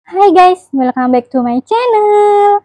Hai guys, welcome back to my channel.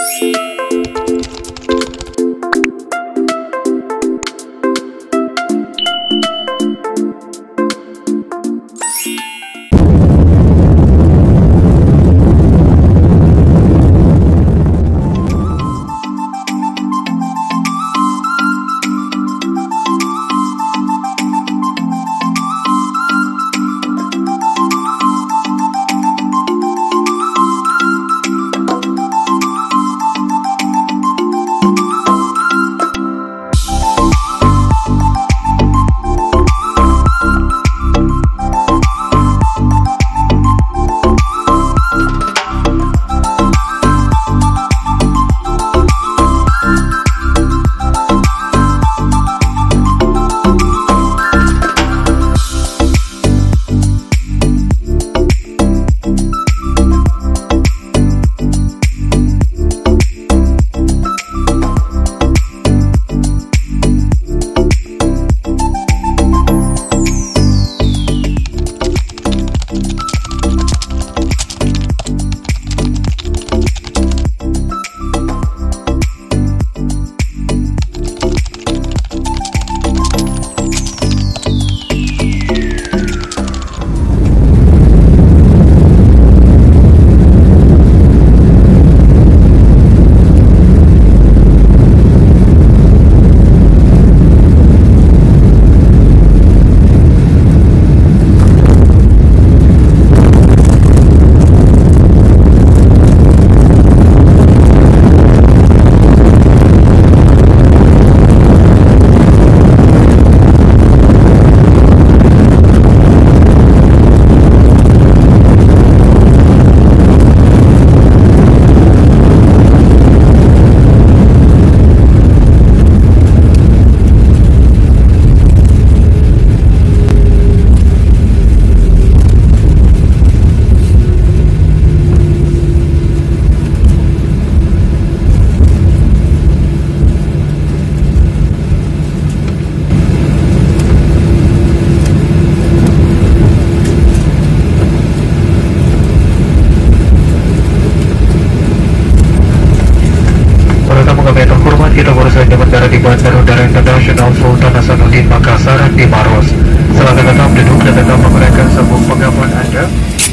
Kita baru saja mendarat di Bandar Udara Internasional Sultan Hasanuddin Makassar di Maros. Silakan tetap duduk dan tetap menggunakan sabuk pengaman Anda.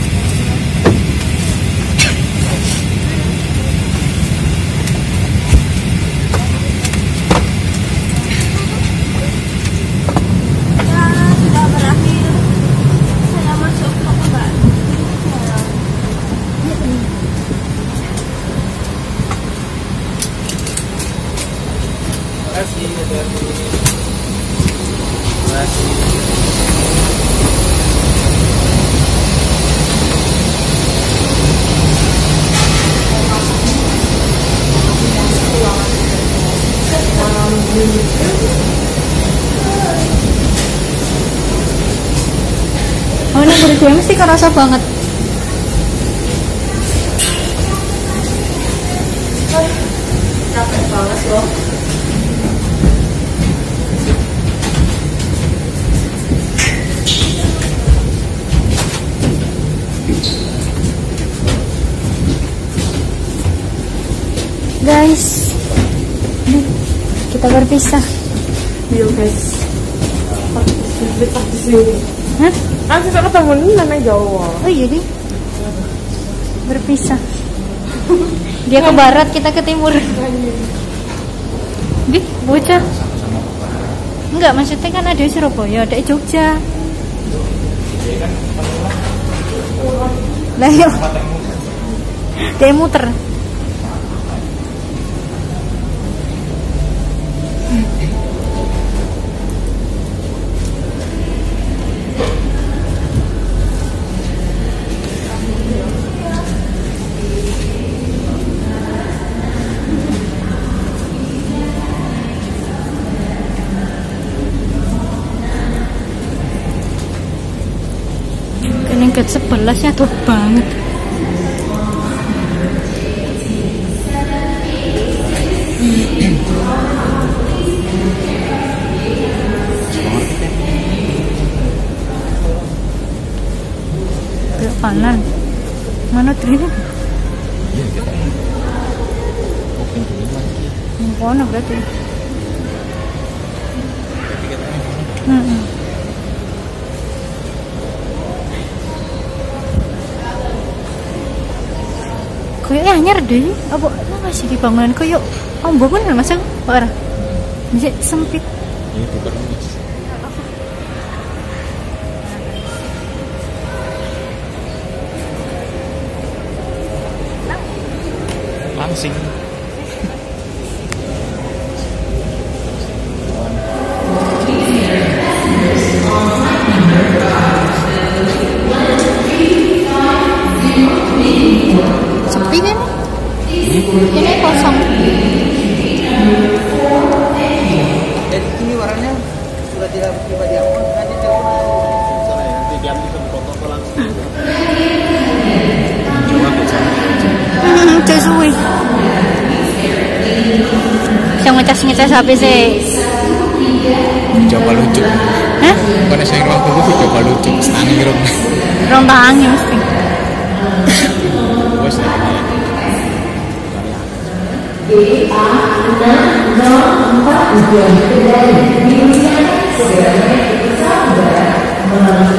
Sudah berakhir. Saya masuk ke Mbak. Oh, ini berdua mesti kerasa banget. Capek banget loh. Guys, kita berpisah. Yuk guys. Di sini. Hah? Kan kita ketemu nih namanya Jawa. Oh iya deh. Berpisah. Dia ke barat, kita ke timur. Di bocah. Enggak, maksudnya kan ada di Surabaya, ada di Jogja. Lah yuk. Dia muter. Yang ke-11 tuh banget. Kanan Manut ini. Iya kita. Oke dulu lagi. Yang kono berarti. Tapi katanya kono. Heeh. Kayaknya anyar deh. Apa masih di bangunan koyo ombongan Mas aku ora. Masih sempit. Ini bukan Mas. Langsing. Sepi kan? Ini kosong. Dan ini warnanya sudah tidak tiba di awal nanti telepon Salah ya, nanti diambil ke protokol langsung. Coba baca. Cek suwi. Yang ngecas HP sih. Coba lucu. Hah? Bukan saya ruang tunggu coba lucu. Setani gitu. Rong tangi mesti. Bos lagi. A604 tujuan kedai di segera naik pesawat mengalami